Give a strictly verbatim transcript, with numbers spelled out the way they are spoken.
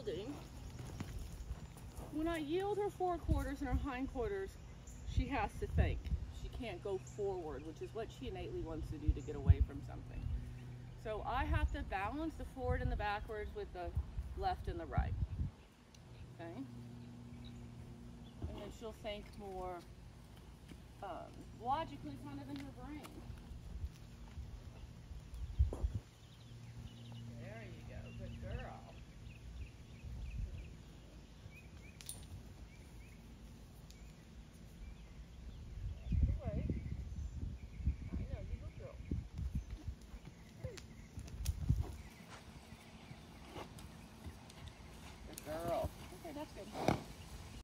yielding, when I yield her forequarters and her hindquarters, she has to think. She can't go forward, which is what she innately wants to do to get away from something. So I have to balance the forward and the backwards with the left and the right. Okay? And then she'll think more um, logically, kind of in her brain.